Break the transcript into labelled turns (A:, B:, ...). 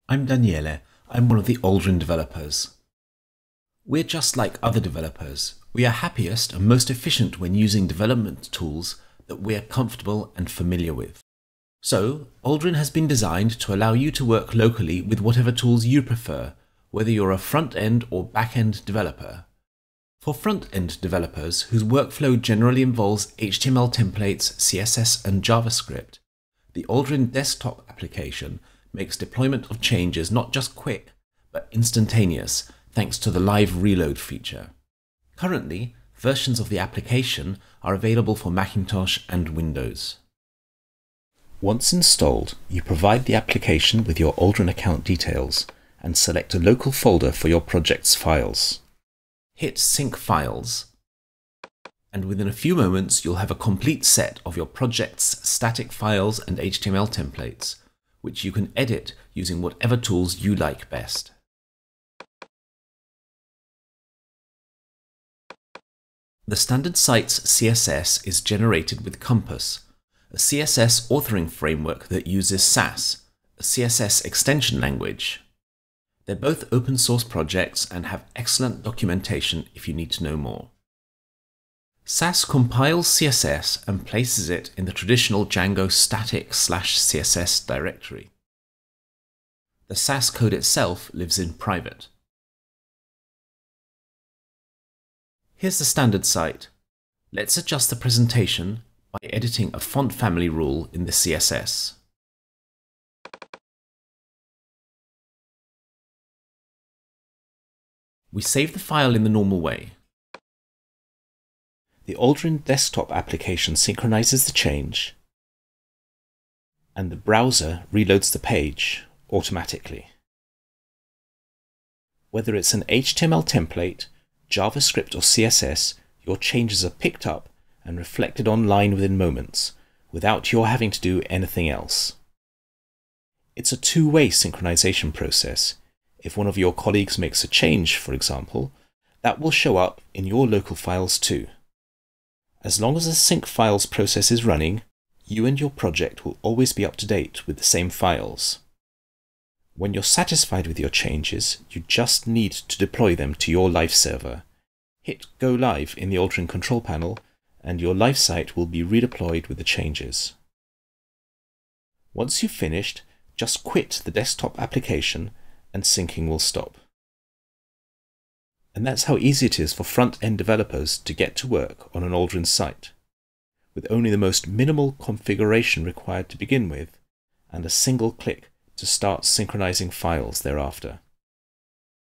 A: I'm Daniele. I'm one of the Aldryn developers. We're just like other developers. We are happiest and most efficient when using development tools that we're comfortable and familiar with. So, Aldryn has been designed to allow you to work locally with whatever tools you prefer, whether you're a front-end or back-end developer. For front-end developers whose workflow generally involves HTML templates, CSS and JavaScript, the Aldryn desktop application makes deployment of changes not just quick, but instantaneous, thanks to the live reload feature. Currently, versions of the application are available for Macintosh and Windows. Once installed, you provide the application with your Aldryn account details and select a local folder for your project's files. Hit Sync Files, and within a few moments you'll have a complete set of your project's static files and HTML templates, which you can edit using whatever tools you like best. The standard site's CSS is generated with Compass, a CSS authoring framework that uses Sass, a CSS extension language. They're both open source projects and have excellent documentation if you need to know more. Sass compiles CSS and places it in the traditional Django static/CSS directory. The Sass code itself lives in private. Here's the standard site. Let's adjust the presentation by editing a font family rule in the CSS. We save the file in the normal way. The Aldryn desktop application synchronizes the change, and the browser reloads the page automatically. Whether it's an HTML template, JavaScript or CSS, your changes are picked up and reflected online within moments, without your having to do anything else. It's a two-way synchronization process. If one of your colleagues makes a change, for example, that will show up in your local files too. As long as the sync files process is running, you and your project will always be up to date with the same files. When you're satisfied with your changes, you just need to deploy them to your live server. Hit Go Live in the Aldryn control panel, and your live site will be redeployed with the changes. Once you've finished, just quit the desktop application and syncing will stop. And that's how easy it is for front-end developers to get to work on an Aldryn site, with only the most minimal configuration required to begin with, and a single click to start synchronizing files thereafter.